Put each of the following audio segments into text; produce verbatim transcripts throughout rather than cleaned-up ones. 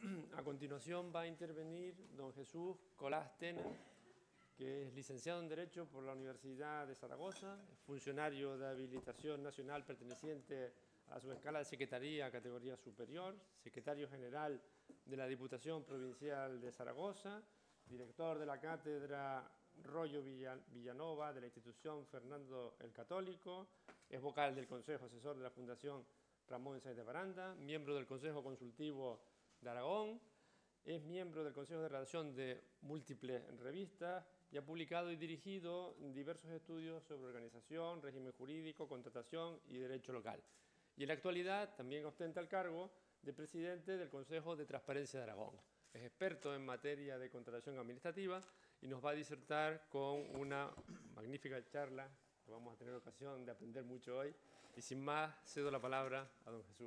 A continuación va a intervenir don Jesús Colás Tena, que es licenciado en Derecho por la Universidad de Zaragoza, funcionario de habilitación nacional perteneciente a su escala de secretaría categoría superior, secretario general de la Diputación Provincial de Zaragoza, director de la Cátedra Rollo Villanova de la institución Fernando el Católico, es vocal del Consejo Asesor de la Fundación Ramón Sáenz de Baranda, miembro del Consejo Consultivo de Aragón, es miembro del Consejo de Redacción de múltiples revistas y ha publicado y dirigido diversos estudios sobre organización, régimen jurídico, contratación y derecho local. Y en la actualidad también ostenta el cargo de presidente del Consejo de Transparencia de Aragón. Es experto en materia de contratación administrativa y nos va a disertar con una magnífica charla que vamos a tener ocasión de aprender mucho hoy. Y sin más, cedo la palabra a don Jesús.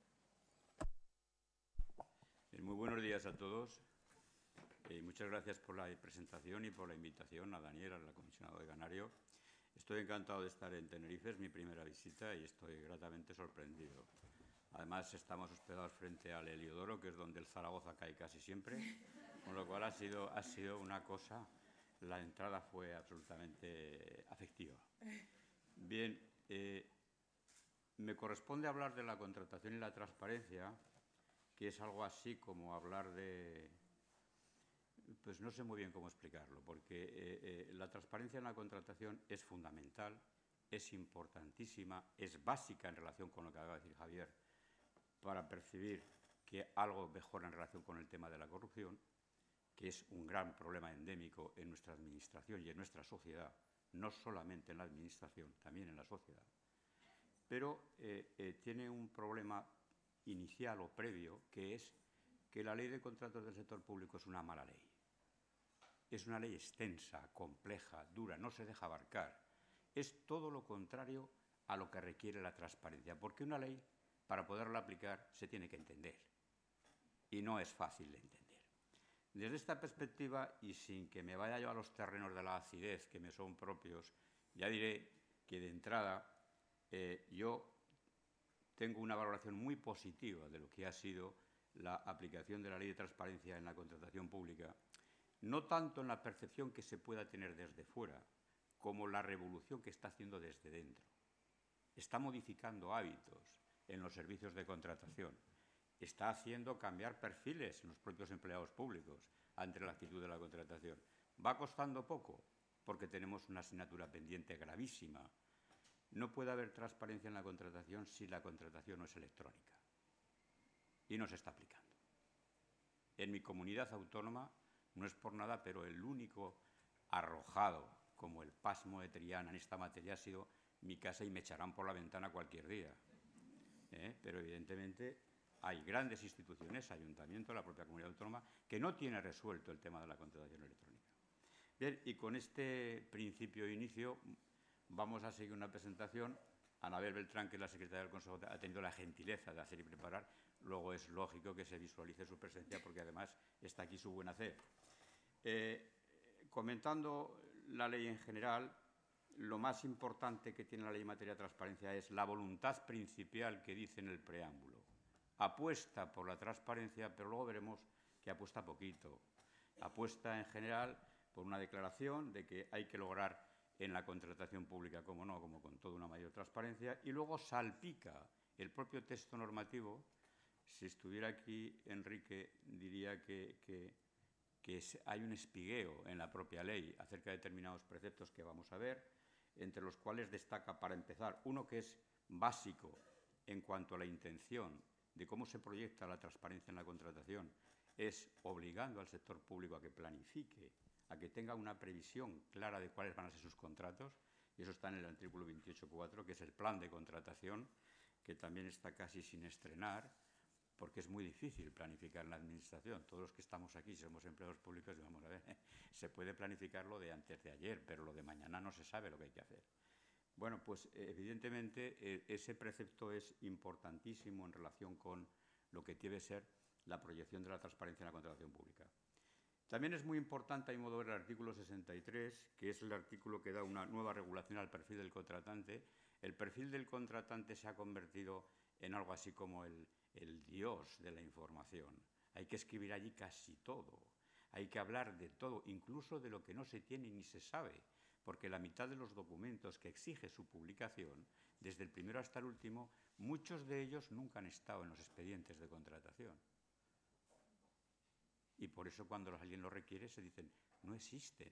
Muy buenos días a todos. Eh, muchas gracias por la presentación y por la invitación a Daniel, al comisionado de Canario. Estoy encantado de estar en Tenerife, es mi primera visita y estoy gratamente sorprendido. Además, estamos hospedados frente al Heliodoro, que es donde el Zaragoza cae casi siempre, con lo cual ha sido, ha sido una cosa, la entrada fue absolutamente afectiva. Bien, eh, me corresponde hablar de la contratación y la transparencia, que es algo así como hablar de... Pues no sé muy bien cómo explicarlo, porque eh, eh, la transparencia en la contratación es fundamental, es importantísima, es básica en relación con lo que acaba de decir Javier, para percibir que algo mejora en relación con el tema de la corrupción, que es un gran problema endémico en nuestra administración y en nuestra sociedad, no solamente en la administración, también en la sociedad. Pero eh, eh, tiene un problema inicial o previo, que es que la ley de contratos del sector público es una mala ley. Es una ley extensa, compleja, dura, no se deja abarcar. Es todo lo contrario a lo que requiere la transparencia, porque una ley, para poderla aplicar, se tiene que entender. Y no es fácil de entender. Desde esta perspectiva, y sin que me vaya yo a los terrenos de la acidez que me son propios, ya diré que de entrada eh, yo tengo una valoración muy positiva de lo que ha sido la aplicación de la Ley de Transparencia en la contratación pública, no tanto en la percepción que se pueda tener desde fuera, como la revolución que está haciendo desde dentro. Está modificando hábitos en los servicios de contratación, está haciendo cambiar perfiles en los propios empleados públicos ante la actitud de la contratación. ¿Va costando poco? Porque tenemos una asignatura pendiente gravísima. No puede haber transparencia en la contratación si la contratación no es electrónica. Y no se está aplicando. En mi comunidad autónoma, no es por nada, pero el único arrojado como el pasmo de Triana en esta materia ha sido mi casa y me echarán por la ventana cualquier día. ¿Eh? Pero evidentemente hay grandes instituciones, ayuntamiento, la propia comunidad autónoma, que no tiene resuelto el tema de la contratación electrónica. Bien, y con este principio de inicio vamos a seguir una presentación. Anabel Beltrán, que es la secretaria del Consejo, ha tenido la gentileza de hacer y preparar. Luego es lógico que se visualice su presencia porque además está aquí su buen hacer. Eh, comentando la ley en general, lo más importante que tiene la ley en materia de transparencia es la voluntad principal que dice en el preámbulo. Apuesta por la transparencia, pero luego veremos que apuesta poquito. Apuesta en general por una declaración de que hay que lograr en la contratación pública, como no, como con toda una mayor transparencia, y luego salpica el propio texto normativo. Si estuviera aquí Enrique, diría que, que, que hay un espigueo en la propia ley acerca de determinados preceptos que vamos a ver, entre los cuales destaca, para empezar, uno que es básico en cuanto a la intención de cómo se proyecta la transparencia en la contratación, es obligando al sector público a que planifique, a que tenga una previsión clara de cuáles van a ser sus contratos, y eso está en el artículo veintiocho punto cuatro, que es el plan de contratación, que también está casi sin estrenar, porque es muy difícil planificar en la administración. Todos los que estamos aquí, si somos empleados públicos, vamos a ver, se puede planificar lo de antes de ayer, pero lo de mañana no se sabe lo que hay que hacer. Bueno, pues evidentemente eh, ese precepto es importantísimo en relación con lo que debe ser la proyección de la transparencia en la contratación pública. También es muy importante, a mi modo de ver, el artículo sesenta y tres, que es el artículo que da una nueva regulación al perfil del contratante. El perfil del contratante se ha convertido en algo así como el, el dios de la información. Hay que escribir allí casi todo. Hay que hablar de todo, incluso de lo que no se tiene ni se sabe, porque la mitad de los documentos que exige su publicación, desde el primero hasta el último, muchos de ellos nunca han estado en los expedientes de contratación. Y por eso cuando alguien lo requiere se dicen, no existen.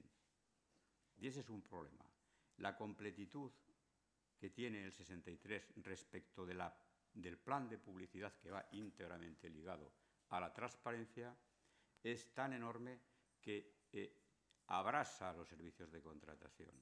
Y ese es un problema. La completitud que tiene el sesenta y tres respecto de la, del plan de publicidad que va íntegramente ligado a la transparencia es tan enorme que eh, abrasa a los servicios de contratación.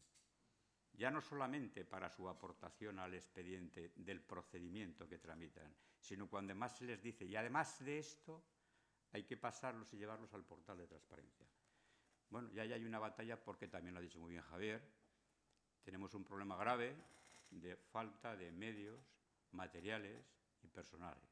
Ya no solamente para su aportación al expediente del procedimiento que tramitan, sino cuando más se les dice, y además de esto, hay que pasarlos y llevarlos al portal de transparencia. Bueno, ya hay una batalla porque también lo ha dicho muy bien Javier. Tenemos un problema grave de falta de medios materiales y personales.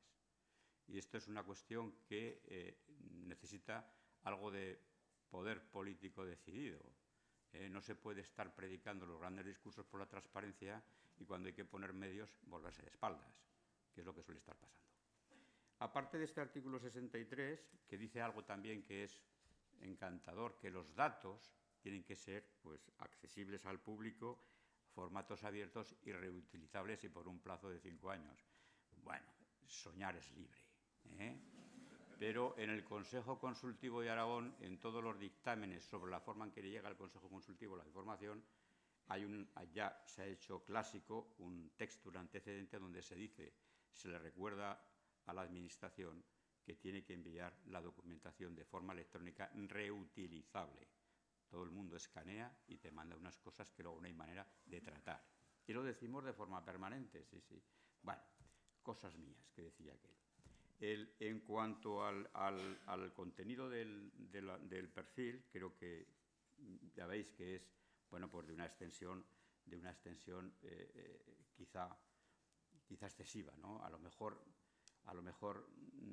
Y esto es una cuestión que eh, necesita algo de poder político decidido. Eh, no se puede estar predicando los grandes discursos por la transparencia y cuando hay que poner medios volverse de espaldas, que es lo que suele estar pasando. Aparte de este artículo sesenta y tres, que dice algo también que es encantador, que los datos tienen que ser pues, accesibles al público, formatos abiertos y reutilizables y por un plazo de cinco años. Bueno, soñar es libre, ¿eh? Pero en el Consejo Consultivo de Aragón, en todos los dictámenes sobre la forma en que llega al Consejo Consultivo la información, hay un, ya se ha hecho clásico un texto, un antecedente donde se dice, se le recuerda a la Administración que tiene que enviar la documentación de forma electrónica reutilizable. Todo el mundo escanea y te manda unas cosas que luego no hay manera de tratar. Y lo decimos de forma permanente, sí, sí. Bueno, cosas mías que decía aquel. El, en cuanto al, al, al contenido del, de la, del perfil, creo que ya veis que es, bueno, pues de una extensión, de una extensión eh, eh, quizá, quizá excesiva, ¿no? A lo mejor, a lo mejor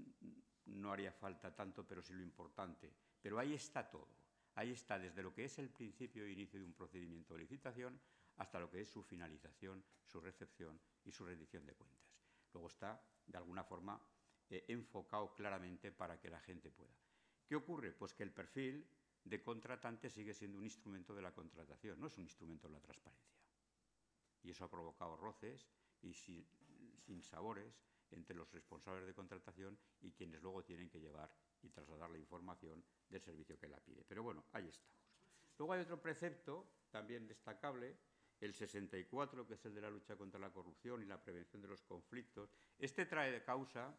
no haría falta tanto, pero sí lo importante. Pero ahí está todo. Ahí está desde lo que es el principio e inicio de un procedimiento de licitación hasta lo que es su finalización, su recepción y su rendición de cuentas. Luego está, de alguna forma, eh, enfocado claramente para que la gente pueda. ¿Qué ocurre? Pues que el perfil de contratante sigue siendo un instrumento de la contratación, no es un instrumento de la transparencia. Y eso ha provocado roces y sin, sin sabores entre los responsables de contratación y quienes luego tienen que llevar y trasladar la información del servicio que la pide. Pero bueno, ahí estamos. Luego hay otro precepto también destacable, el sesenta y cuatro, que es el de la lucha contra la corrupción y la prevención de los conflictos. Este trae de causa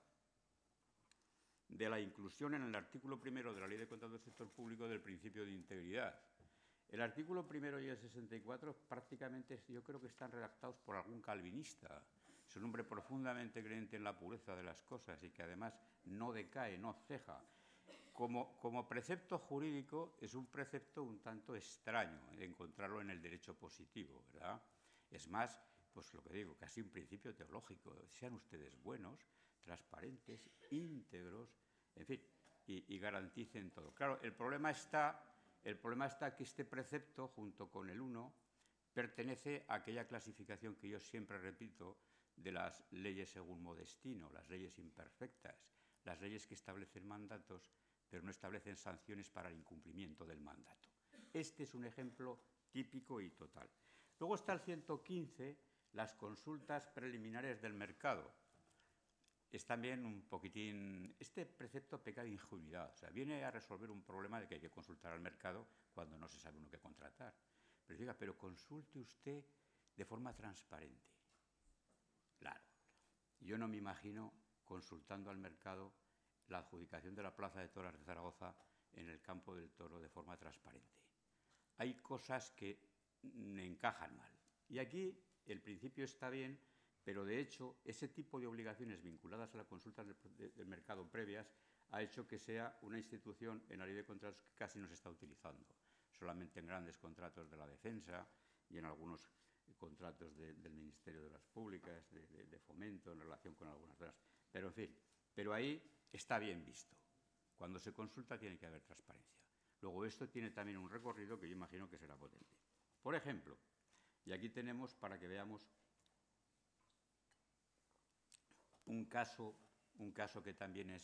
de la inclusión en el artículo primero de la Ley de Contratos del Sector Público del principio de integridad. El artículo primero y el sesenta y cuatro prácticamente yo creo que están redactados por algún calvinista. Es un hombre profundamente creyente en la pureza de las cosas y que además no decae, no ceja. Como, como precepto jurídico es un precepto un tanto extraño de encontrarlo en el derecho positivo, ¿verdad? Es más, pues lo que digo, casi un principio teológico. Sean ustedes buenos, transparentes, íntegros, en fin, y, y garanticen todo. Claro, el problema está, el problema está que este precepto, junto con el uno, pertenece a aquella clasificación que yo siempre repito de las leyes según modestino, las leyes imperfectas, las leyes que establecen mandatos, pero no establecen sanciones para el incumplimiento del mandato. Este es un ejemplo típico y total. Luego está el ciento quince, las consultas preliminares del mercado. Es también un poquitín... Este precepto peca de ingenuidad, o sea, viene a resolver un problema de que hay que consultar al mercado cuando no se sabe uno qué contratar. Pero diga, pero consulte usted de forma transparente. Claro, yo no me imagino consultando al mercado la adjudicación de la Plaza de Toros de Zaragoza en el campo del toro de forma transparente. Hay cosas que encajan mal. Y aquí el principio está bien, pero de hecho ese tipo de obligaciones vinculadas a la consulta del, del mercado previas ha hecho que sea una institución en la ley de contratos que casi no se está utilizando. Solamente en grandes contratos de la defensa y en algunos contratos de, del Ministerio de las Públicas, de, de, de fomento en relación con algunas de las... Pero en fin, pero ahí está bien visto. Cuando se consulta tiene que haber transparencia. Luego esto tiene también un recorrido que yo imagino que será potente. Por ejemplo, y aquí tenemos para que veamos un caso, un caso que también es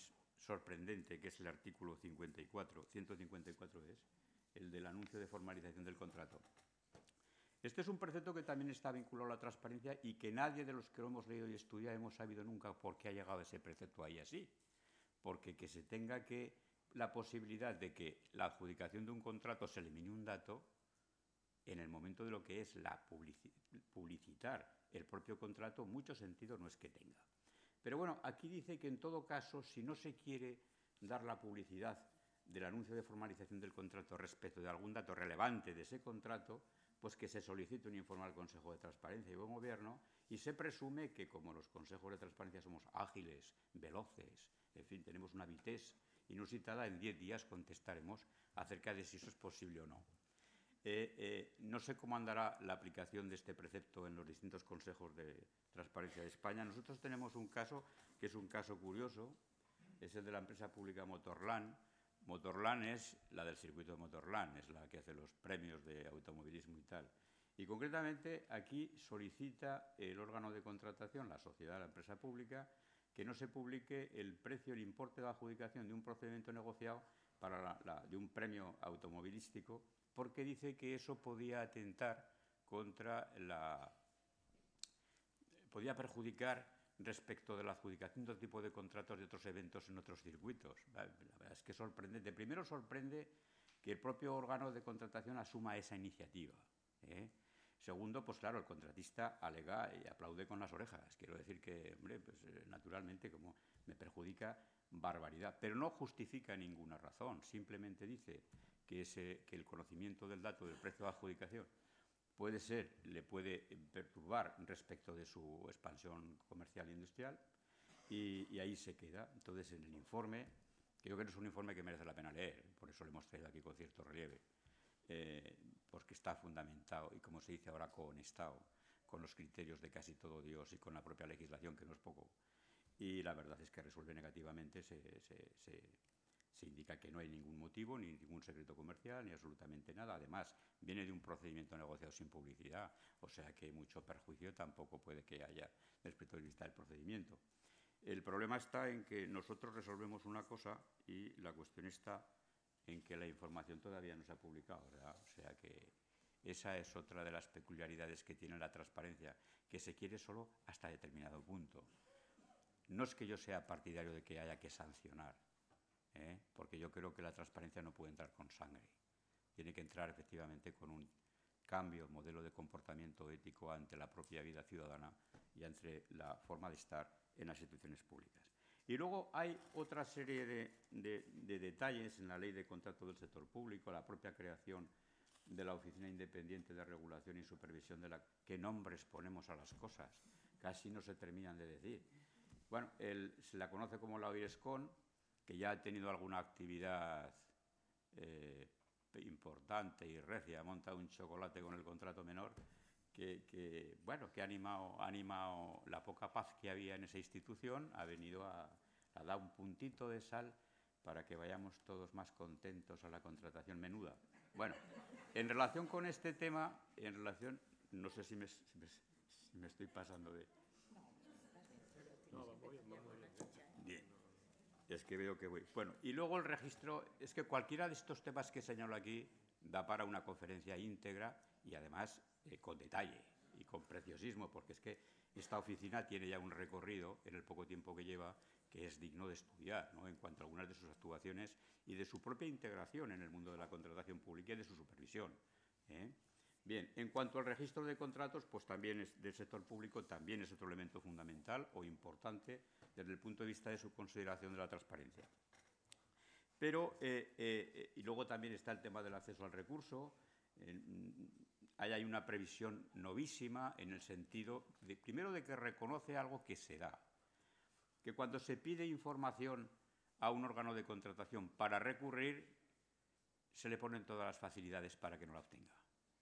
sorprendente, que es el artículo cincuenta y cuatro, ciento cincuenta y cuatro es, el del anuncio de formalización del contrato. Este es un precepto que también está vinculado a la transparencia y que nadie de los que lo hemos leído y estudiado hemos sabido nunca por qué ha llegado ese precepto ahí así. Porque que se tenga que la posibilidad de que la adjudicación de un contrato se elimine un dato en el momento de lo que es la publicitar el propio contrato, mucho sentido no es que tenga. Pero bueno, aquí dice que en todo caso, si no se quiere dar la publicidad del anuncio de formalización del contrato respecto de algún dato relevante de ese contrato, pues que se solicite un informe al Consejo de Transparencia y Buen Gobierno, y se presume que como los consejos de transparencia somos ágiles, veloces, en fin, tenemos una vitez inusitada, en diez días contestaremos acerca de si eso es posible o no. Eh, eh, no sé cómo andará la aplicación de este precepto en los distintos consejos de transparencia de España. Nosotros tenemos un caso que es un caso curioso, es el de la empresa pública Motorland. Motorland es la del circuito de Motorland, es la que hace los premios de automovilismo y tal. Y concretamente aquí solicita el órgano de contratación, la sociedad, la empresa pública, que no se publique el precio, el importe de adjudicación de un procedimiento negociado para la, la, de un premio automovilístico, porque dice que eso podía atentar contra la... podía perjudicar respecto de la adjudicación de otro tipo de contratos de otros eventos en otros circuitos. La verdad es que sorprende. De primero sorprende que el propio órgano de contratación asuma esa iniciativa, ¿eh? Segundo, pues claro, el contratista alega y aplaude con las orejas. Quiero decir que, hombre, pues eh, naturalmente, como me perjudica, barbaridad. Pero no justifica ninguna razón. Simplemente dice que, ese, que el conocimiento del dato del precio de adjudicación puede ser, le puede perturbar respecto de su expansión comercial e industrial, y, y ahí se queda. Entonces, en el informe, que yo creo que es un informe que merece la pena leer, por eso lo hemos traído aquí con cierto relieve, eh, porque está fundamentado y, como se dice ahora, cohonestado con los criterios de casi todo Dios y con la propia legislación, que no es poco. Y la verdad es que resuelve negativamente, se, se, se, se indica que no hay ningún motivo, ni ningún secreto comercial, ni absolutamente nada. Además, viene de un procedimiento negociado sin publicidad, o sea que mucho perjuicio tampoco puede que haya desde el punto de vista del procedimiento. El problema está en que nosotros resolvemos una cosa y la cuestión está en que la información todavía no se ha publicado, ¿verdad? O sea que esa es otra de las peculiaridades que tiene la transparencia, que se quiere solo hasta determinado punto. No es que yo sea partidario de que haya que sancionar, ¿eh? Porque yo creo que la transparencia no puede entrar con sangre. Tiene que entrar efectivamente con un cambio, modelo de comportamiento ético ante la propia vida ciudadana y ante la forma de estar en las instituciones públicas. Y luego hay otra serie de, de, de detalles en la Ley de Contrato del Sector Público, la propia creación de la Oficina Independiente de Regulación y Supervisión de la... ¿Qué nombres ponemos a las cosas? Casi no se terminan de decir. Bueno, el, se la conoce como la OIRESCON, que ya ha tenido alguna actividad eh, importante y recia, ha montado un chocolate con el contrato menor, que, que, bueno, que ha animado, ha animado la poca paz que había en esa institución, ha venido a, a dar un puntito de sal para que vayamos todos más contentos a la contratación menuda. Bueno, en relación con este tema, en relación, no sé si me, si me, si me estoy pasando de... No, va muy bien, va muy bien. Bien. Es que veo que voy. Bueno, y luego el registro, es que cualquiera de estos temas que señalo aquí da para una conferencia íntegra y además eh, con detalle y con preciosismo, porque es que esta oficina tiene ya un recorrido en el poco tiempo que lleva que es digno de estudiar, ¿no?, en cuanto a algunas de sus actuaciones y de su propia integración en el mundo de la contratación pública y de su supervisión, ¿eh? Bien, en cuanto al registro de contratos, pues también es del sector público, también es otro elemento fundamental o importante desde el punto de vista de su consideración de la transparencia. Pero, eh, eh, y luego también está el tema del acceso al recurso. Eh, ahí hay una previsión novísima en el sentido, de, primero, de que reconoce algo que se da, que cuando se pide información a un órgano de contratación para recurrir, se le ponen todas las facilidades para que no la obtenga.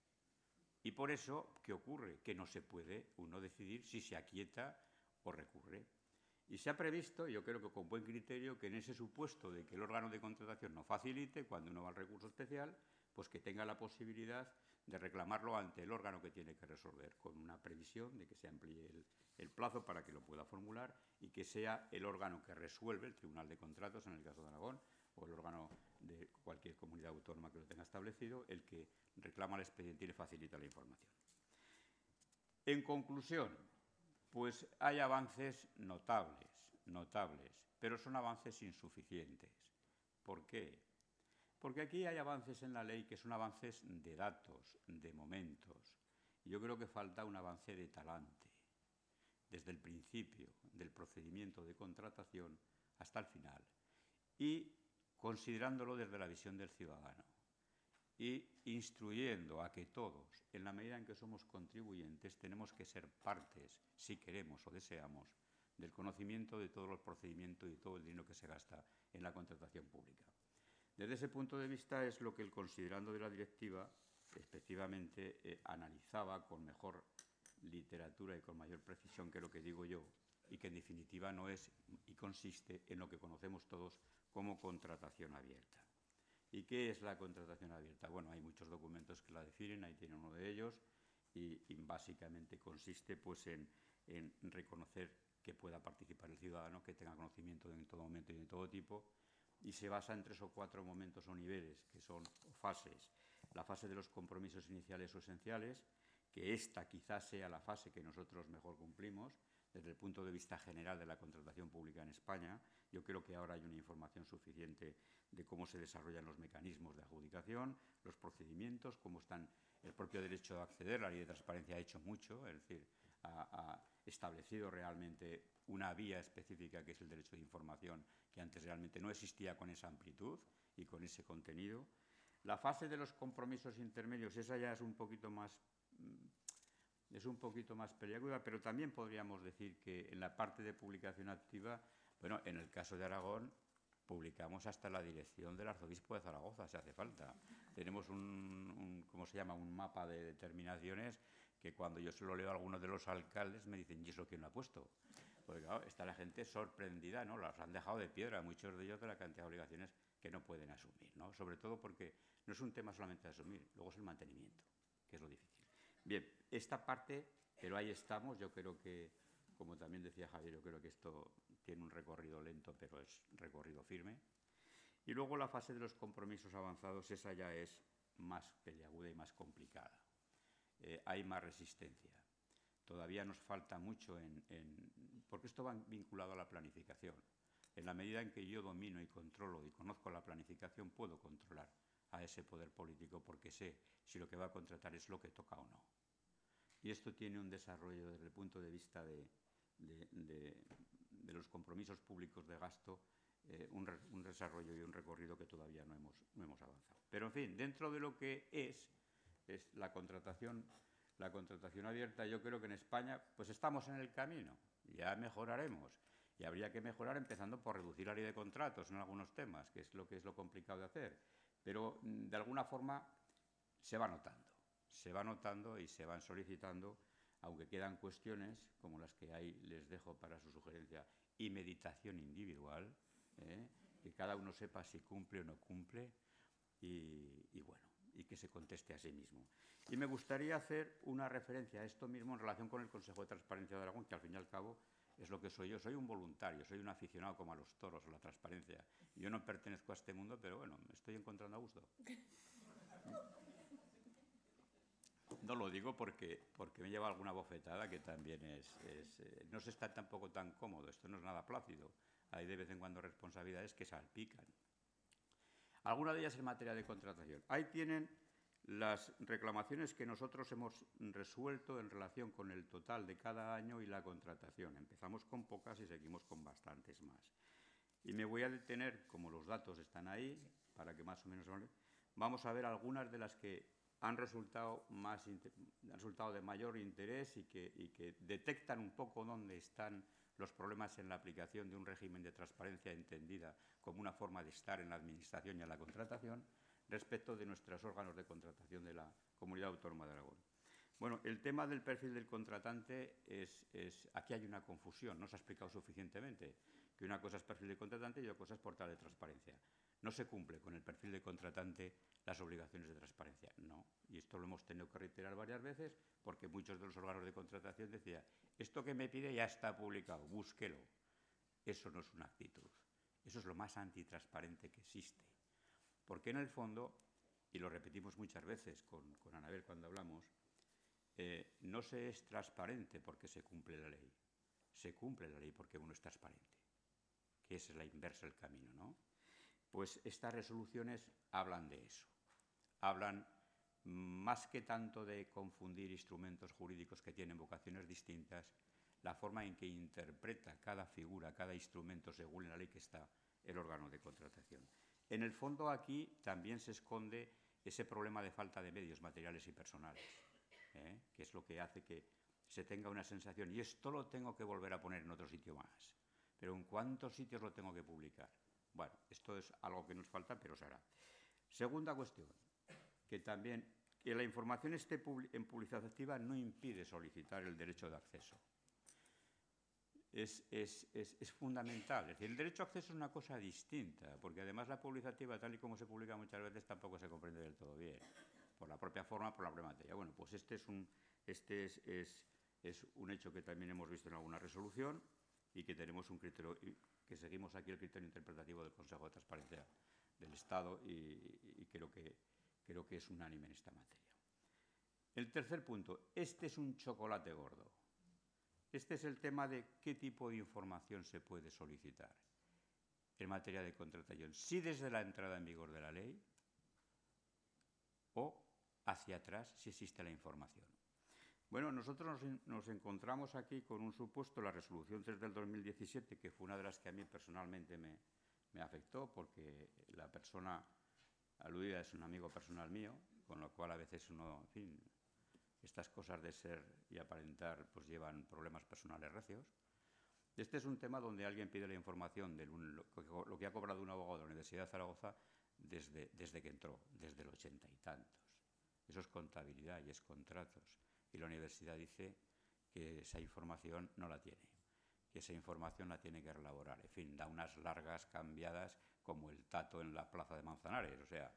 Y por eso, ¿qué ocurre? Que no se puede uno decidir si se aquieta o recurre. Y se ha previsto, yo creo que con buen criterio, que en ese supuesto de que el órgano de contratación no facilite, cuando uno va al recurso especial, pues que tenga la posibilidad de reclamarlo ante el órgano que tiene que resolver, con una previsión de que se amplíe el, el plazo para que lo pueda formular y que sea el órgano que resuelve, el Tribunal de Contratos en el caso de Aragón, o el órgano de cualquier comunidad autónoma que lo tenga establecido, el que reclama el expediente y le facilita la información. En conclusión, pues hay avances notables, notables, pero son avances insuficientes. ¿Por qué? Porque aquí hay avances en la ley que son avances de datos, de momentos. Yo creo que falta un avance de talante, desde el principio del procedimiento de contratación hasta el final, y considerándolo desde la visión del ciudadano, y instruyendo a que todos, en la medida en que somos contribuyentes, tenemos que ser partes, si queremos o deseamos, del conocimiento de todos los procedimientos y todo el dinero que se gasta en la contratación pública. Desde ese punto de vista es lo que el considerando de la directiva efectivamente eh, analizaba con mejor literatura y con mayor precisión que lo que digo yo, y que en definitiva no es y consiste en lo que conocemos todos como contratación abierta. ¿Y qué es la contratación abierta? Bueno, hay muchos documentos que la definen, ahí tiene uno de ellos, y, y básicamente consiste pues, en, en reconocer que pueda participar el ciudadano, que tenga conocimiento en todo momento y de todo tipo, y se basa en tres o cuatro momentos o niveles, que son o fases. La fase de los compromisos iniciales o esenciales, que esta quizás sea la fase que nosotros mejor cumplimos, desde el punto de vista general de la contratación pública en España. Yo creo que ahora hay una información suficiente de cómo se desarrollan los mecanismos de adjudicación, los procedimientos, cómo están el propio derecho a acceder. La ley de transparencia ha hecho mucho, es decir, ha, ha establecido realmente una vía específica que es el derecho de información, que antes realmente no existía con esa amplitud y con ese contenido. La fase de los compromisos intermedios, esa ya es un poquito más... es un poquito más peliaguda, pero también podríamos decir que en la parte de publicación activa, bueno, en el caso de Aragón, publicamos hasta la dirección del arzobispo de Zaragoza, si hace falta. Tenemos un, un ¿cómo se llama?, un mapa de determinaciones que cuando yo se lo leo a algunos de los alcaldes me dicen, ¿y eso quién lo ha puesto? Porque claro, está la gente sorprendida, ¿no? Las han dejado de piedra, muchos de ellos, de la cantidad de obligaciones que no pueden asumir, ¿no? Sobre todo porque no es un tema solamente de asumir, luego es el mantenimiento, que es lo difícil. Bien, esta parte, pero ahí estamos. Yo creo que, como también decía Javier, yo creo que esto tiene un recorrido lento, pero es recorrido firme. Y luego la fase de los compromisos avanzados, esa ya es más peliaguda y más complicada. Eh, hay más resistencia. Todavía nos falta mucho en, en... porque esto va vinculado a la planificación. En la medida en que yo domino y controlo y conozco la planificación, puedo controlar a ese poder político porque sé si lo que va a contratar es lo que toca o no. Y esto tiene un desarrollo desde el punto de vista de, de, de, de los compromisos públicos de gasto, eh, un, re, un desarrollo y un recorrido que todavía no hemos, no hemos avanzado. Pero, en fin, dentro de lo que es, es la contratación, la contratación abierta, yo creo que en España pues estamos en el camino, ya mejoraremos. Y habría que mejorar empezando por reducir la ley de contratos en algunos temas, que es lo que es lo complicado de hacer. Pero, de alguna forma, se va notando. Se va notando y se van solicitando, aunque quedan cuestiones, como las que ahí les dejo para su sugerencia, y meditación individual, ¿eh? Que cada uno sepa si cumple o no cumple, y, y bueno, y que se conteste a sí mismo. Y me gustaría hacer una referencia a esto mismo en relación con el Consejo de Transparencia de Aragón, que al fin y al cabo es lo que soy yo. Soy un voluntario, soy un aficionado como a los toros, a la transparencia. Yo no pertenezco a este mundo, pero bueno, me estoy encontrando a gusto. No lo digo porque, porque me lleva alguna bofetada que también es... es eh, no se está tampoco tan cómodo, esto no es nada plácido. Hay de vez en cuando responsabilidades que salpican. Algunas de ellas en materia de contratación. Ahí tienen las reclamaciones que nosotros hemos resuelto en relación con el total de cada año y la contratación. Empezamos con pocas y seguimos con bastantes más. Y me voy a detener, como los datos están ahí, para que más o menos... Vamos a ver algunas de las que han resultado, más, han resultado de mayor interés y que, y que detectan un poco dónde están los problemas en la aplicación de un régimen de transparencia entendida como una forma de estar en la administración y en la contratación respecto de nuestros órganos de contratación de la Comunidad Autónoma de Aragón. Bueno, el tema del perfil del contratante, es, es, aquí hay una confusión, no se ha explicado suficientemente, que una cosa es perfil de contratante y otra cosa es portal de transparencia. no se cumple con el perfil de contratante las obligaciones de transparencia. No, y esto lo hemos tenido que reiterar varias veces porque muchos de los órganos de contratación decían, esto que me pide ya está publicado, búsquelo. Eso no es una actitud. Eso es lo más antitransparente que existe. Porque en el fondo, y lo repetimos muchas veces con, con Anabel cuando hablamos, eh, no se es transparente porque se cumple la ley. Se cumple la ley porque uno es transparente, que esa es la inversa del camino, ¿no? Pues estas resoluciones hablan de eso. Hablan más que tanto de confundir instrumentos jurídicos que tienen vocaciones distintas, la forma en que interpreta cada figura, cada instrumento según la ley que está el órgano de contratación. En el fondo aquí también se esconde ese problema de falta de medios materiales y personales, ¿eh? que es lo que hace que se tenga una sensación, y esto lo tengo que volver a poner en otro sitio más, pero ¿en cuántos sitios lo tengo que publicar? Bueno, esto es algo que nos falta, pero se hará. Segunda cuestión, que también que la información esté en publicidad activa no impide solicitar el derecho de acceso. Es, es, es, es fundamental. Es decir, el derecho a acceso es una cosa distinta, porque además la publicidad activa, tal y como se publica muchas veces, tampoco se comprende del todo bien, por la propia forma, por la propia materia. Bueno, pues este es un, este es, es, es un hecho que también hemos visto en alguna resolución y que tenemos un criterio, que seguimos aquí el criterio interpretativo del Consejo de Transparencia del Estado y, y creo, que, creo que es unánime en esta materia. El tercer punto, este es un chocolate gordo. Este es el tema de qué tipo de información se puede solicitar en materia de contratación, si desde la entrada en vigor de la ley o hacia atrás si existe la información. Bueno, nosotros nos, nos encontramos aquí con un supuesto, la resolución tres del dos mil diecisiete, que fue una de las que a mí personalmente me, me afectó, porque la persona aludida es un amigo personal mío, con lo cual a veces uno, en fin, estas cosas de ser y aparentar pues llevan problemas personales recios. Este es un tema donde alguien pide la información de lo que ha cobrado un abogado de la Universidad de Zaragoza desde, desde que entró, desde el ochenta y tantos. Eso es contabilidad y es contratos. Y la universidad dice que esa información no la tiene, que esa información la tiene que relaborar. En fin, da unas largas cambiadas como el tato en la plaza de Manzanares. O sea,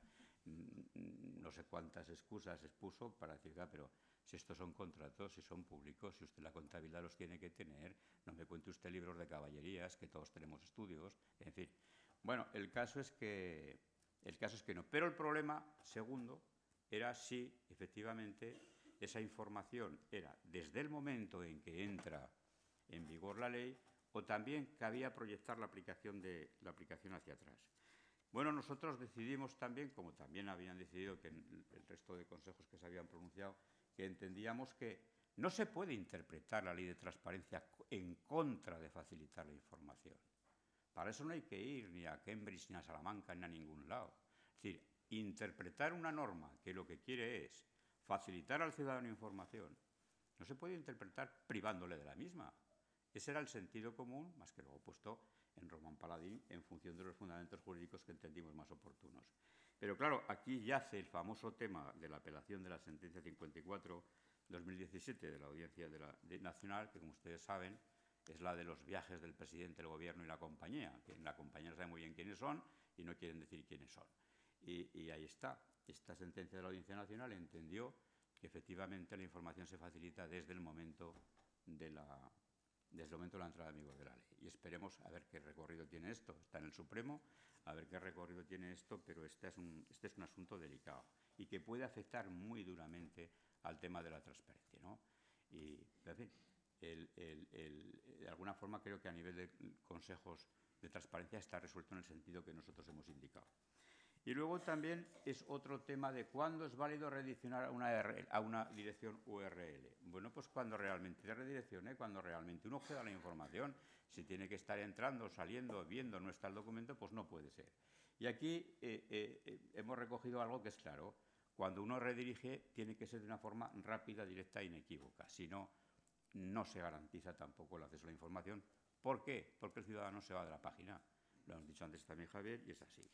no sé cuántas excusas expuso para decir, ah, pero si estos son contratos, si son públicos, si usted la contabilidad los tiene que tener, no me cuente usted libros de caballerías, que todos tenemos estudios, en fin. Bueno, el caso es que, el caso es que no. Pero el problema, segundo, era si, efectivamente, esa información era desde el momento en que entra en vigor la ley o también cabía proyectar la aplicación, de, la aplicación hacia atrás. Bueno, nosotros decidimos también, como también habían decidido que el resto de consejos que se habían pronunciado, que entendíamos que no se puede interpretar la ley de transparencia en contra de facilitar la información. Para eso no hay que ir ni a Cambridge, ni a Salamanca, ni a ningún lado. Es decir, interpretar una norma que lo que quiere es facilitar al ciudadano información, no se puede interpretar privándole de la misma. Ese era el sentido común, más que luego puesto en Román Paladín, en función de los fundamentos jurídicos que entendimos más oportunos. Pero claro, aquí yace el famoso tema de la apelación de la sentencia cincuenta y cuatro barra dos mil diecisiete de la Audiencia de la, de Nacional, que como ustedes saben, es la de los viajes del presidente del gobierno y la compañía, que en la compañía no sabe muy bien quiénes son y no quieren decir quiénes son. Y, y ahí está. Esta sentencia de la Audiencia Nacional entendió que efectivamente la información se facilita desde el momento de la, desde el momento de la entrada en vigor de la ley. Y esperemos a ver qué recorrido tiene esto. Está en el Supremo, a ver qué recorrido tiene esto, pero este es un, este es un asunto delicado y que puede afectar muy duramente al tema de la transparencia, ¿no? Y, en fin, el, el, el, de alguna forma creo que a nivel de consejos de transparencia está resuelto en el sentido que nosotros hemos indicado. Y luego también es otro tema de cuándo es válido redireccionar a una, a una dirección U R L. Bueno, pues cuando realmente se redireccione, cuando realmente uno acceda a la información. Si tiene que estar entrando, saliendo, viendo, no está el documento, pues no puede ser. Y aquí eh, eh, hemos recogido algo que es claro. Cuando uno redirige, tiene que ser de una forma rápida, directa e inequívoca. Si no, no se garantiza tampoco el acceso a la información. ¿Por qué? Porque el ciudadano se va de la página. Lo hemos dicho antes también, Javier, y es así.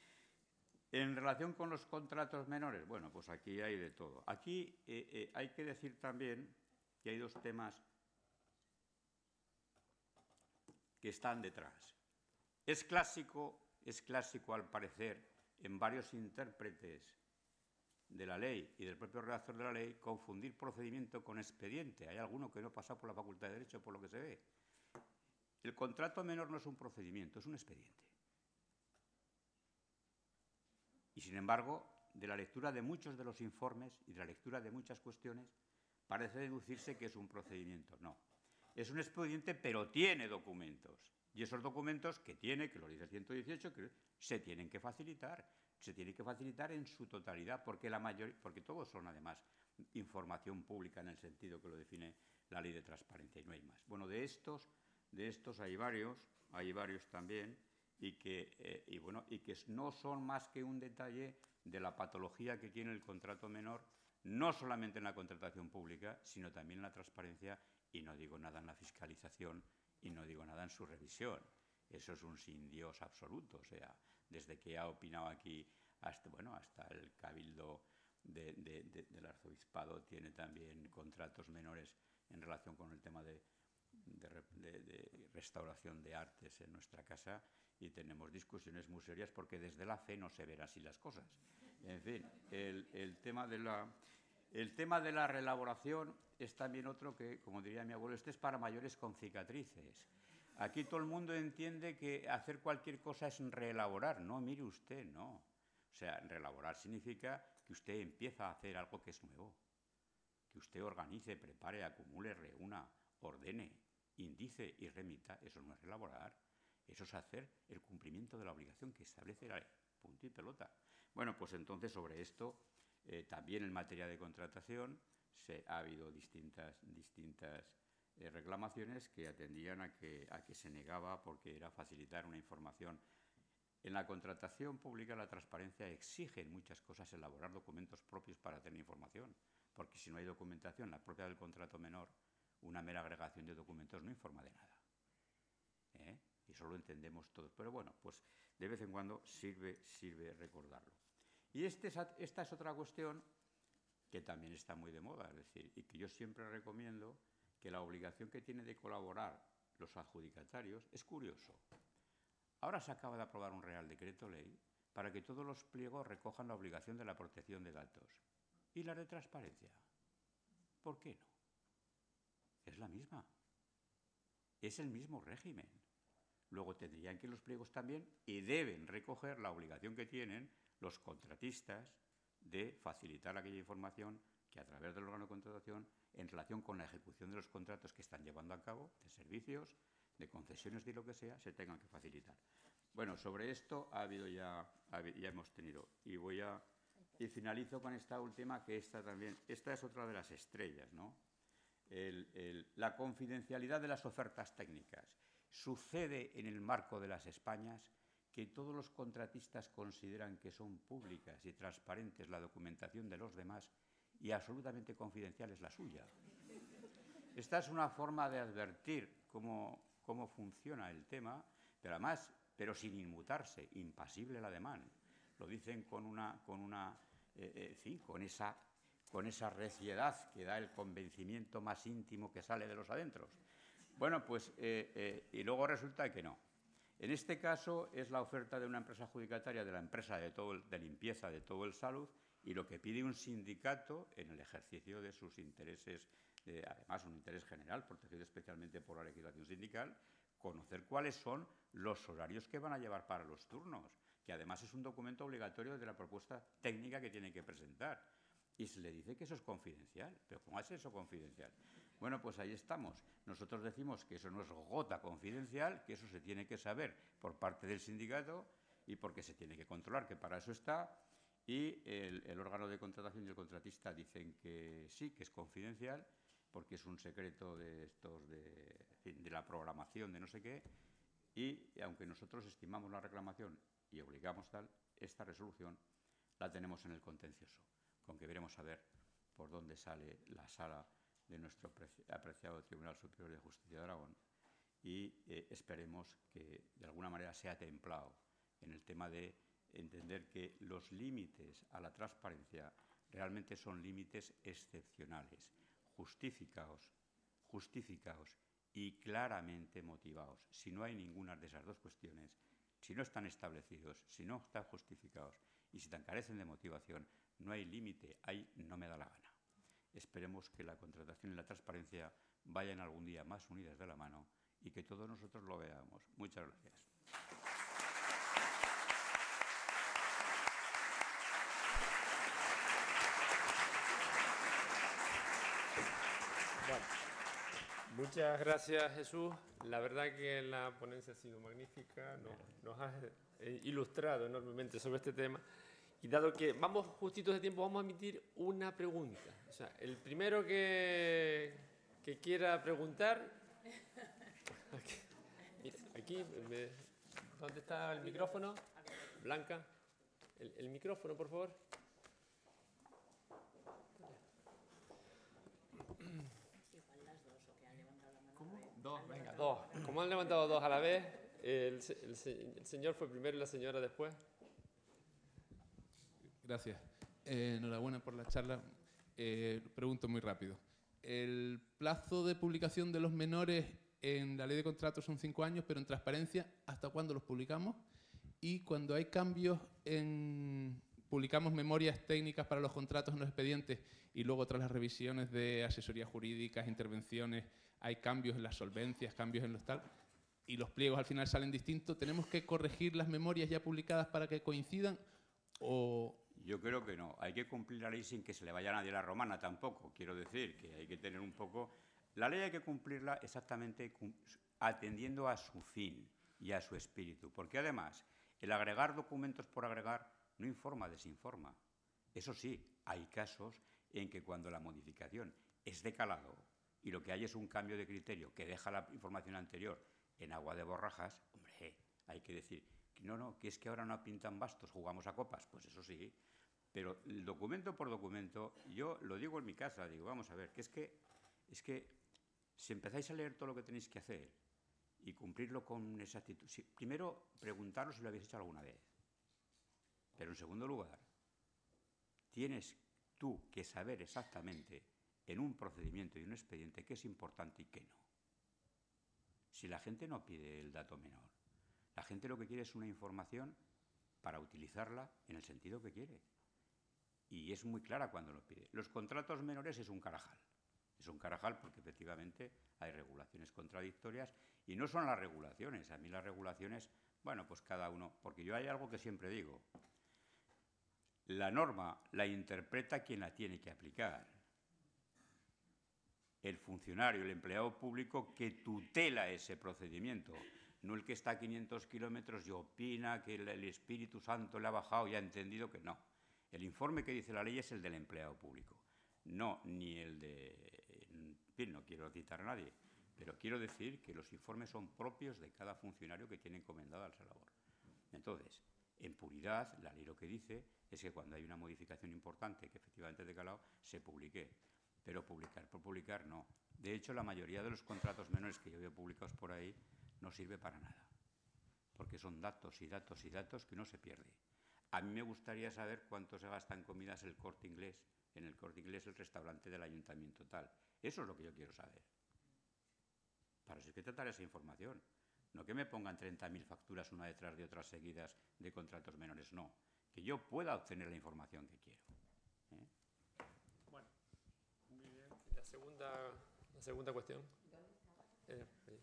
En relación con los contratos menores, bueno, pues aquí hay de todo. Aquí eh, eh, hay que decir también que hay dos temas que están detrás. Es clásico es clásico, al parecer, en varios intérpretes de la ley y del propio redactor de la ley, confundir procedimiento con expediente. Hay alguno que no pasa por la Facultad de Derecho, por lo que se ve. El contrato menor no es un procedimiento, es un expediente. Y, sin embargo, de la lectura de muchos de los informes y de la lectura de muchas cuestiones, parece deducirse que es un procedimiento. No. Es un expediente, pero tiene documentos. Y esos documentos que tiene, que lo dice el ciento dieciocho, que se tienen que facilitar. Se tienen que facilitar en su totalidad, porque, la mayor, porque todos son, además, información pública en el sentido que lo define la Ley de Transparencia, y no hay más. Bueno, de estos, de estos hay varios, hay varios también, y que, eh, y bueno, y que no son más que un detalle de la patología que tiene el contrato menor, no solamente en la contratación pública, sino también en la transparencia, y no digo nada en la fiscalización, y no digo nada en su revisión. Eso es un sin Dios absoluto. O sea, desde que ha opinado aquí hasta, bueno, hasta el Cabildo de, de, de, del Arzobispado tiene también contratos menores en relación con el tema de, de, de, de restauración de artes en nuestra casa, y tenemos discusiones muy serias porque desde la fe no se ven así las cosas. En fin, el, el, tema de la, el tema de la reelaboración es también otro que, como diría mi abuelo, este es para mayores con cicatrices. Aquí todo el mundo entiende que hacer cualquier cosa es reelaborar. No, mire usted, no. O sea, reelaborar significa que usted empieza a hacer algo que es nuevo. Que usted organice, prepare, acumule, reúna, ordene, indice y remita. Eso no es reelaborar. Eso es hacer el cumplimiento de la obligación que establece la ley. Punto y pelota. Bueno, pues entonces sobre esto, eh, también en materia de contratación, se, ha habido distintas, distintas eh, reclamaciones que atendían a que, a que se negaba porque era facilitar una información. En la contratación pública la transparencia exige en muchas cosas elaborar documentos propios para tener información, porque si no hay documentación, la propia del contrato menor, una mera agregación de documentos no informa de nada. ¿Eh? Y eso lo entendemos todos. Pero bueno, pues de vez en cuando sirve, sirve recordarlo. Y este es, esta es otra cuestión que también está muy de moda, es decir, y que yo siempre recomiendo, que la obligación que tienen de colaborar los adjudicatarios es curioso. Ahora se acaba de aprobar un Real Decreto Ley para que todos los pliegos recojan la obligación de la protección de datos. ¿Y la de transparencia? ¿Por qué no? Es la misma. Es el mismo régimen. Luego tendrían que los pliegos también, y deben recoger la obligación que tienen los contratistas de facilitar aquella información que a través del órgano de contratación, en relación con la ejecución de los contratos que están llevando a cabo, de servicios, de concesiones, de lo que sea, se tengan que facilitar. Bueno, sobre esto ha habido ya, ya hemos tenido, y voy a, y finalizo con esta última, que esta también, esta es otra de las estrellas, ¿no? El, el, la confidencialidad de las ofertas técnicas. Sucede en el marco de las Españas que todos los contratistas consideran que son públicas y transparentes la documentación de los demás y absolutamente confidencial es la suya. Esta es una forma de advertir cómo, cómo funciona el tema, pero además, pero sin inmutarse, impasible el ademán. Lo dicen con una, con una, eh, eh, sí, con esa, con esa reciedad que da el convencimiento más íntimo que sale de los adentros. Bueno, pues, eh, eh, y luego resulta que no. En este caso es la oferta de una empresa adjudicataria de la empresa de, todo el, de limpieza de todo el Salud, y lo que pide un sindicato en el ejercicio de sus intereses, eh, además un interés general, protegido especialmente por la legislación sindical, conocer cuáles son los horarios que van a llevar para los turnos, que además es un documento obligatorio de la propuesta técnica que tienen que presentar. Y se le dice que eso es confidencial. ¿Pero cómo es eso confidencial? Bueno, pues ahí estamos. Nosotros decimos que eso no es gota confidencial, que eso se tiene que saber por parte del sindicato y porque se tiene que controlar, que para eso está. Y el, el órgano de contratación y el contratista dicen que sí, que es confidencial, porque es un secreto de estos de, de la programación de no sé qué. Y aunque nosotros estimamos la reclamación y obligamos tal, esta resolución la tenemos en el contencioso, con que veremos a ver por dónde sale la sala de nuestro apreciado Tribunal Superior de Justicia de Aragón, y eh, esperemos que de alguna manera sea templado en el tema de entender que los límites a la transparencia realmente son límites excepcionales, justificados, justificados y claramente motivados. Si no hay ninguna de esas dos cuestiones, si si no están establecidos, si no están justificados y si te carecen de motivación, no hay límite, hay no me da la gana. Esperemos que la contratación y la transparencia vayan algún día más unidas de la mano y que todos nosotros lo veamos. Muchas gracias. Bueno, muchas gracias, Jesús. La verdad que la ponencia ha sido magnífica, nos, nos has ilustrado enormemente sobre este tema. Y dado que vamos justitos de tiempo, vamos a emitir una pregunta. O sea, el primero que, que quiera preguntar... Aquí, mira, aquí, ¿dónde está el micrófono? Blanca, el, el micrófono, por favor. ¿Cómo? Dos, venga, dos. Como han levantado dos a la vez, el, el, el señor fue primero y la señora después. Gracias. Eh, enhorabuena por la charla. Eh, pregunto muy rápido. El plazo de publicación de los menores en la ley de contratos son cinco años, pero en transparencia, ¿hasta cuándo los publicamos? Y cuando hay cambios en... publicamos memorias técnicas para los contratos en los expedientes y luego tras las revisiones de asesorías jurídicas, intervenciones, hay cambios en las solvencias, cambios en los tal, y los pliegos al final salen distintos, ¿tenemos que corregir las memorias ya publicadas para que coincidan o...? Yo creo que no. Hay que cumplir la ley sin que se le vaya a nadie la romana tampoco. Quiero decir que hay que tener un poco... La ley hay que cumplirla exactamente atendiendo a su fin y a su espíritu. Porque además, el agregar documentos por agregar no informa, desinforma. Eso sí, hay casos en que cuando la modificación es de calado y lo que hay es un cambio de criterio que deja la información anterior en agua de borrajas, hombre, hay que decir... No, no, que es que ahora no pintan bastos, jugamos a copas. Pues eso sí, pero el documento por documento, yo lo digo en mi casa, digo, vamos a ver, que es que, es que si empezáis a leer todo lo que tenéis que hacer y cumplirlo con exactitud, si, primero, preguntaros si lo habéis hecho alguna vez. Pero en segundo lugar, tienes tú que saber exactamente en un procedimiento y un expediente qué es importante y qué no. Si la gente no pide el dato menor, la gente lo que quiere es una información para utilizarla en el sentido que quiere. Y es muy clara cuando lo pide. Los contratos menores es un carajal. Es un carajal porque efectivamente hay regulaciones contradictorias y no son las regulaciones. A mí las regulaciones, bueno, pues cada uno... Porque yo hay algo que siempre digo. La norma la interpreta quien la tiene que aplicar. El funcionario, el empleado público que tutela ese procedimiento. No el que está a quinientos kilómetros y opina que el, el Espíritu Santo le ha bajado y ha entendido que no. El informe que dice la ley es el del empleado público, no ni el de... En fin, no quiero citar a nadie, pero quiero decir que los informes son propios de cada funcionario que tiene encomendada esa labor. Entonces, en puridad, la ley lo que dice es que cuando hay una modificación importante que efectivamente es de calado, se publique. Pero publicar por publicar no. De hecho, la mayoría de los contratos menores que yo veo publicados por ahí no sirve para nada, porque son datos y datos y datos que no se pierde. A mí me gustaría saber cuánto se gasta en comidas el Corte Inglés, en el Corte Inglés el restaurante del ayuntamiento tal. Eso es lo que yo quiero saber. Para eso hay que tratar esa información. No que me pongan treinta mil facturas una detrás de otras seguidas de contratos menores, no. Que yo pueda obtener la información que quiero. ¿Eh? Bueno, muy bien. La segunda, la segunda cuestión. Eh, eh.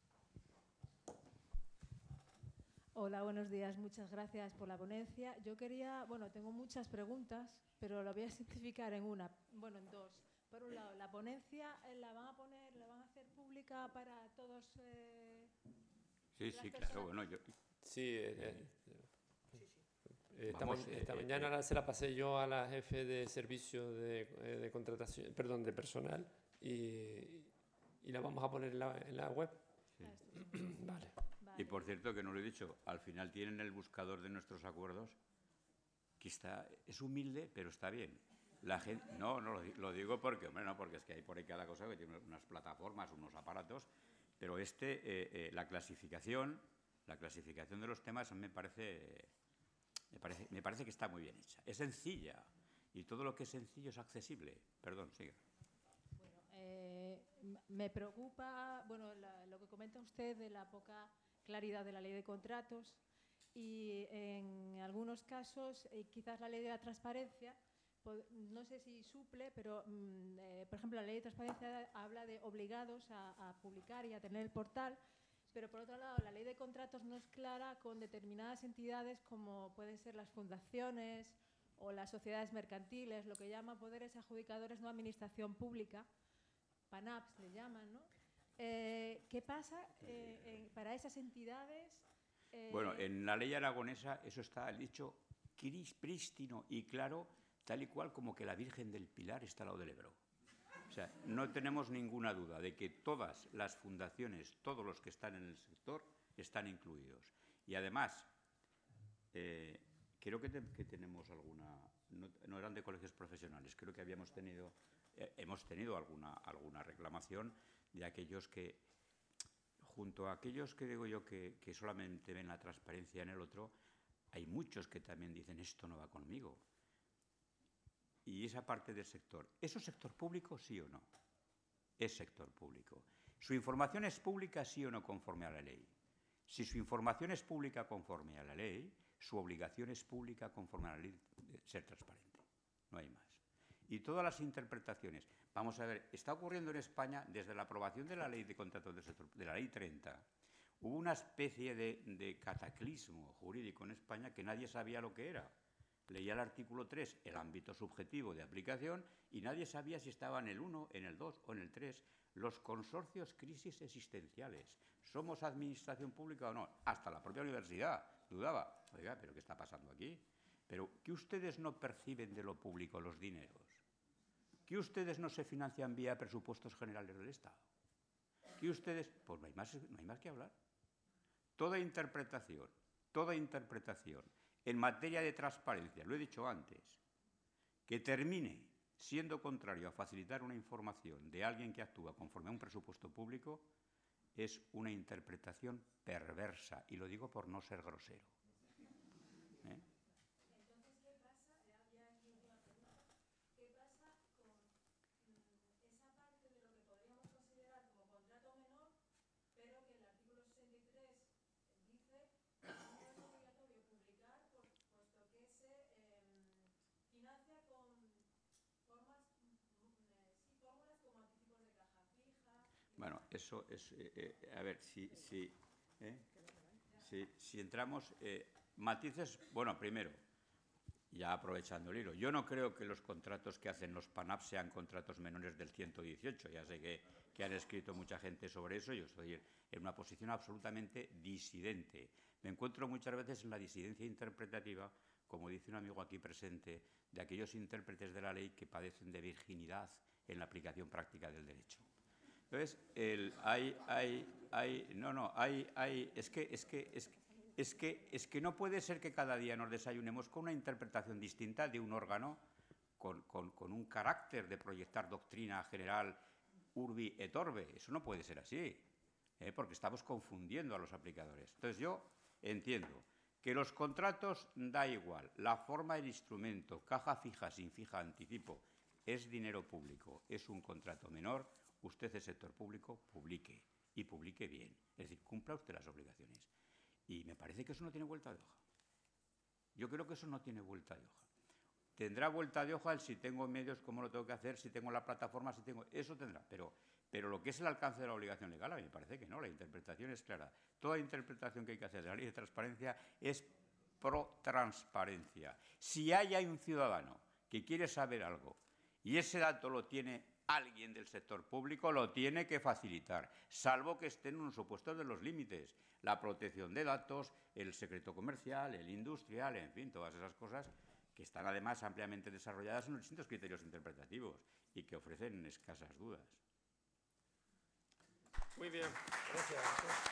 Hola, buenos días. Muchas gracias por la ponencia. Yo quería, bueno, tengo muchas preguntas, pero lo voy a simplificar en una, bueno, en dos. Por un lado, la ponencia la van a poner, la van a hacer pública para todos. Eh, sí, sí, claro. Bueno, yo. Sí. Eh, eh, sí, sí. Esta, Vamos, ma esta eh, mañana eh, se la pasé yo a la jefe de servicio de, de contratación, perdón, de personal y, y la vamos a poner en la, en la web. Sí. Vale. Y por cierto, que no lo he dicho, al final tienen el buscador de nuestros acuerdos, que está, es humilde, pero está bien. La gente, no, no lo digo porque, hombre, no, porque es que hay por ahí cada cosa que tiene unas plataformas, unos aparatos, pero este, eh, eh, la clasificación, la clasificación de los temas me parece, me parece, me parece que está muy bien hecha. Es sencilla y todo lo que es sencillo es accesible. Perdón, siga. Bueno, eh, me preocupa, bueno, la, lo que comenta usted de la poca claridad de la ley de contratos y en algunos casos eh, quizás la ley de la transparencia, no sé si suple, pero mm, eh, por ejemplo la ley de transparencia habla de obligados a, a publicar y a tener el portal, pero por otro lado la ley de contratos no es clara con determinadas entidades como pueden ser las fundaciones o las sociedades mercantiles, lo que llaman poderes adjudicadores no administración pública, PANAPs le llaman, ¿no? Eh, ¿Qué pasa eh, eh, para esas entidades? Eh, bueno, en la ley aragonesa eso está dicho prístino y claro, tal y cual como que la Virgen del Pilar está al lado del Ebro. O sea, no tenemos ninguna duda de que todas las fundaciones, todos los que están en el sector, están incluidos. Y además, eh, creo que, te, que tenemos alguna, no, no eran de colegios profesionales, creo que habíamos tenido, eh, hemos tenido alguna, alguna reclamación de aquellos que, junto a aquellos que digo yo que, que solamente ven la transparencia en el otro, hay muchos que también dicen esto no va conmigo. Y esa parte del sector, ¿eso es sector público, sí o no? Es sector público. ¿Su información es pública, sí o no, conforme a la ley? Si su información es pública conforme a la ley, su obligación es pública conforme a la ley de ser transparente. No hay más. Y todas las interpretaciones. Vamos a ver, está ocurriendo en España, desde la aprobación de la ley de contratos del sector, de la ley treinta, hubo una especie de, de cataclismo jurídico en España que nadie sabía lo que era. Leía el artículo tres, el ámbito subjetivo de aplicación, y nadie sabía si estaba en el uno, en el dos o en el tres. Los consorcios crisis existenciales. ¿Somos administración pública o no? Hasta la propia universidad dudaba. Oiga, ¿pero qué está pasando aquí? ¿Pero que ustedes no perciben de lo público los dineros? ¿Que ustedes no se financian vía presupuestos generales del Estado? ¿Que ustedes...? Pues no hay más, no hay más que hablar. Toda interpretación, toda interpretación en materia de transparencia, lo he dicho antes, que termine siendo contrario a facilitar una información de alguien que actúa conforme a un presupuesto público, es una interpretación perversa, y lo digo por no ser grosero. ¿Eh? Entonces, ¿qué pasa? Ya aquí una pregunta. ¿Qué pasa con mm, esa parte de lo que podríamos considerar como contrato menor, pero que el artículo sesenta y tres dice que no es obligatorio publicar, por, puesto que se eh, financia con formas, mm, eh, sí, fórmulas como anticipos de caja fija? Bueno, eso es... Eh, eh, a ver, si, si, eh, si, si entramos... Eh, matices, bueno, primero, ya aprovechando el hilo, yo no creo que los contratos que hacen los PANAP sean contratos menores del ciento dieciocho, ya sé que, que han escrito mucha gente sobre eso, yo estoy en una posición absolutamente disidente. Me encuentro muchas veces en la disidencia interpretativa, como dice un amigo aquí presente, de aquellos intérpretes de la ley que padecen de virginidad en la aplicación práctica del derecho. Entonces, el, hay, hay, hay, no, no, hay, hay, es que, es que, es que Es que, es que no puede ser que cada día nos desayunemos con una interpretación distinta de un órgano con, con, con un carácter de proyectar doctrina general urbi et orbe. Eso no puede ser así, ¿eh? Porque estamos confundiendo a los aplicadores. Entonces yo entiendo que los contratos da igual, la forma del instrumento, caja fija, sin fija, anticipo, es dinero público, es un contrato menor, usted es sector público, publique, y publique bien. Es decir, cumpla usted las obligaciones. Y me parece que eso no tiene vuelta de hoja. Yo creo que eso no tiene vuelta de hoja. Tendrá vuelta de hoja el si tengo medios, cómo lo tengo que hacer, si tengo la plataforma, si tengo... Eso tendrá, pero, pero lo que es el alcance de la obligación legal, a mí me parece que no, la interpretación es clara. Toda interpretación que hay que hacer de la ley de transparencia es pro-transparencia. Si hay, hay un ciudadano que quiere saber algo y ese dato lo tiene alguien del sector público, lo tiene que facilitar, salvo que estén en unos supuestos de los límites. La protección de datos, el secreto comercial, el industrial, en fin, todas esas cosas que están además ampliamente desarrolladas en los distintos criterios interpretativos y que ofrecen escasas dudas. Muy bien, gracias.